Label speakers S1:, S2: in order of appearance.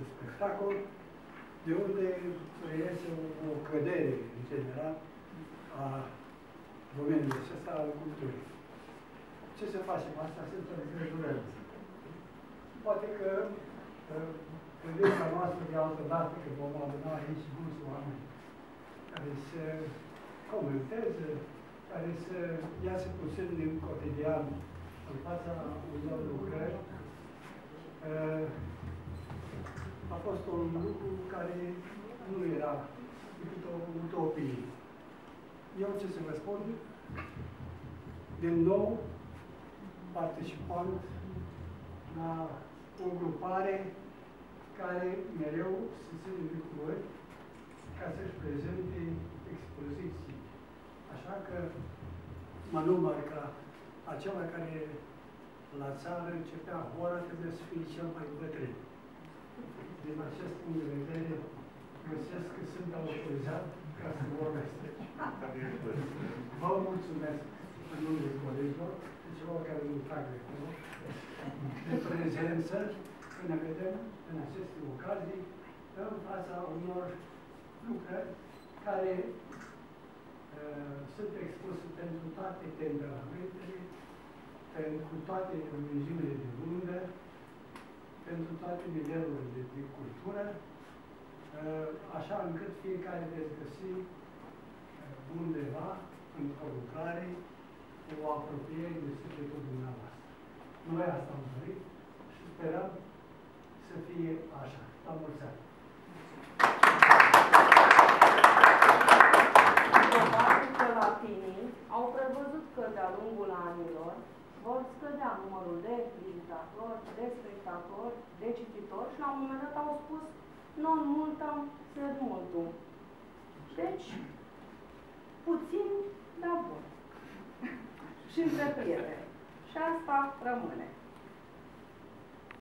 S1: spectacol, de unde reiese o cădere, în general, a domeniului acesta al culturii. Ce se face cu asta? Se îngrijorează. Poate că gândirea noastră de altă dată, că vom aduna aici mulți oameni care se comenteze, care să iasă puțin din cotidian în fața unor lucrări, a fost un lucru care nu era decât o utopie. Eu ce să vă spun? Din nou, participant la o grupare care mereu se ține de cuvânt ca să-și prezente expoziții. Așa că mă număr ca acela care la țară începea ora, trebuie să fie cel mai bătrân. Din acest punct de vedere, găsesc că sunt autorizat ca să vorbesc. Vă mulțumesc în numele colegilor, de celor care nu trag de acolo, de prezență, că ne vedem în aceste ocazii în fața unor lucrări care sunt expuse pentru toate temperamentele, pentru toate regiunile de undă, pentru toate nivelurile de cultură, așa încât fiecare veți găsi undeva, într-o lucrare, o apropiere de sufletul dumneavoastră. Noi asta am dorit și sperăm să fie așa. La mulți ani!
S2: Probabil că latinii au prevăzut că de-a lungul anilor vor scădea numărul de vizitatori, de spectatori, de cititori și la un moment dat au spus non multam, sed multum. Deci, puțin, dar bun. Și între prieteni. Și asta rămâne.